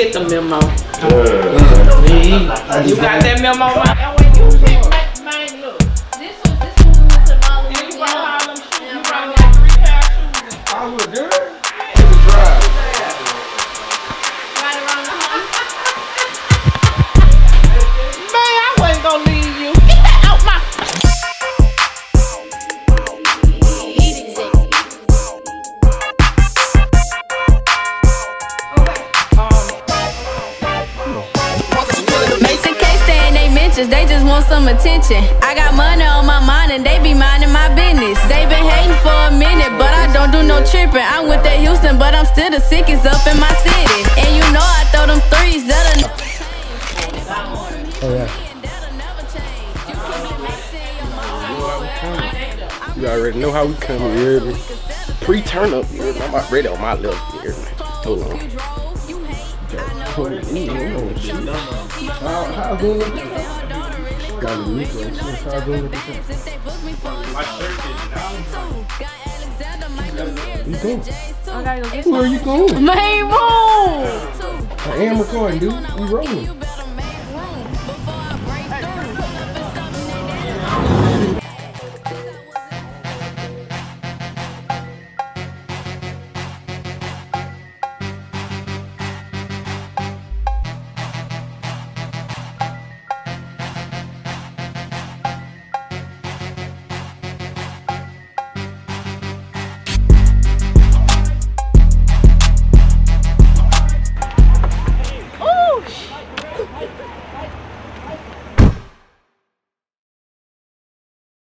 get the memo. You got that memo, man? Man, look. This one we went to Mall. And you brought all them shoes. You brought like 3 pair of shoes. I was there. It was dry. Right around the house. Man, I wasn't gonna leave you. Get that out my. They just want some attention. I got money on my mind and they be minding my business. They been hating for a minute, but I don't do no tripping. I'm with that Houston, but I'm still the sickest up in my city. And you know I throw them threes that'll never change. Oh, yeah. You already know how we come here. Pre-turn up here. I'm already on my level here. Hold on. How's doing? Got a new place. How's doing? My shirt is down. You going? I gotta go get Where are you going? my room. I am recording, dude. You rolling.